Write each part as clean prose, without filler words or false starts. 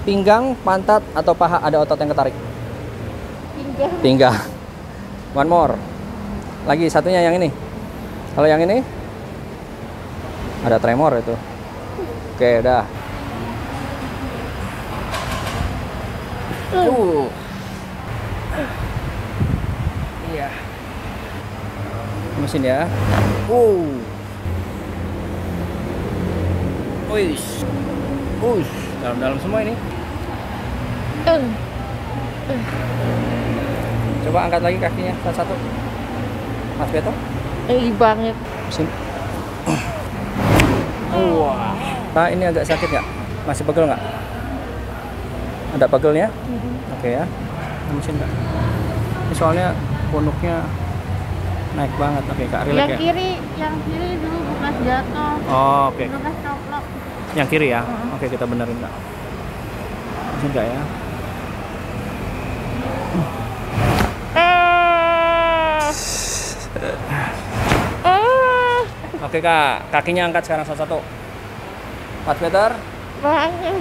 Pinggang, pantat, atau paha ada otot yang ketarik? Pinggang. Pinggang. One more. Lagi satunya yang ini. Kalau yang ini ada tremor itu. Oke, udah. Iya. Mesin ya. Uish. Dalam-dalam semua ini. Coba angkat lagi kakinya satu-satu. Mas Beto. Banget. Mesin. Wah. Nah, ini agak sakit nggak? Masih pegel nggak? Ada pegelnya? Oke ya. Mesin Kak. Ini soalnya punuknya naik banget. Oke Kak, relax ya. Yang kiri dulu bekas jatuh. Oh, oke. Bekas coplok. Yang kiri ya. Oke, kita benerin Kak. Mesin Kak ya. Oke Kak, kakinya angkat sekarang satu-satu. 4 meter. Banget.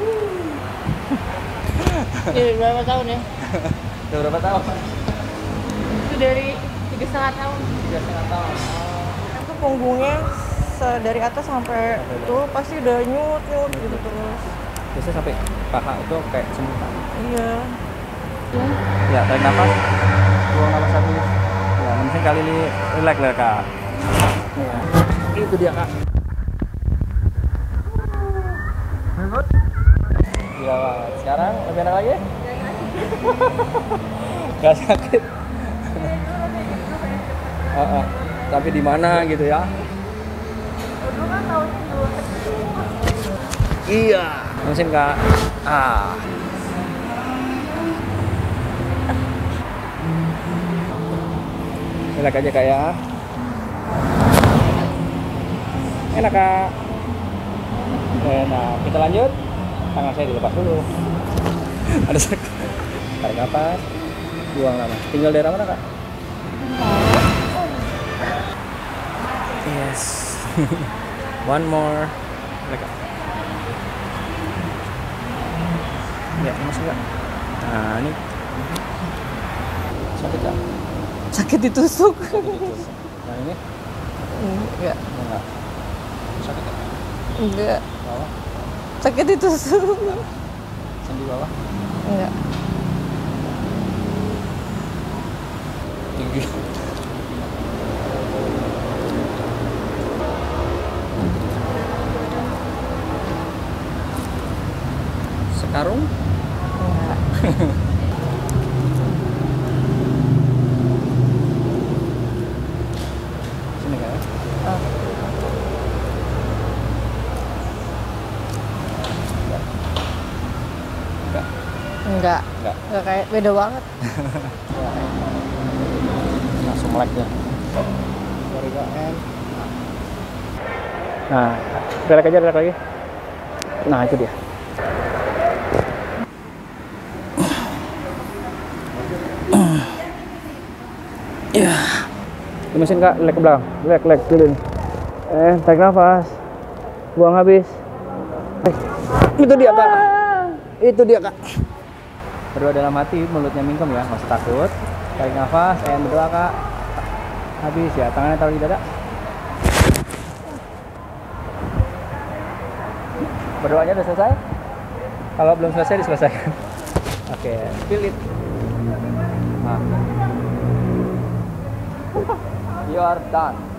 Berapa tahun ya? Udah berapa tahun? Itu dari 3,5 tahun. 3,5 tahun. Itu punggungnya dari atas sampai itu pasti udah nyut gitu terus. Biasanya sampai paha itu kayak semutan. Iya. Ya, tarik nafas. Buang nafas habis. Ya, mungkin kali ini relax lah Kak. Ya. Itu dia Kak. Iya, sekarang lebih enak lagi? Gak sakit. Tapi di mana gitu ya? Iya. Mesin Kak. Relax aja Kak ya. Enak Kak. Nah, kita lanjut. Tangan saya dilepas dulu. Ada sakit. Tarik nafas. Buang nafas. Tinggal daerah mana Kak? Yes. One more. Kak. Ya, masuk Kak. Nah, ini. Sakit Kak? Sakit ditusuk. Nah, ini? Enggak. Enggak. Sakit Kak? Enggak. Bawah? Sakit ditusuk. Sendi bawah? Enggak. Tinggi. Sekarung? Enggak. Sini Kak ya? Enggak. Enggak kayak beda banget. Langsung melek ya. Nah, relax aja, relax lagi. Nah, itu dia. Ya. Mesin Kak, relax ke belakang. Relax dulu nih. Tarik nafas. Buang habis. Itu dia Kak. Itu dia Kak. Berdoa dalam hati, mulutnya mingkem ya, nggak usah takut. Tarik nafas, berdoa Kak. Habis ya, tangannya taruh di dada. Berdoanya udah selesai? Kalau belum selesai, diselesaikan. Oke, spill it. Nah. You are done.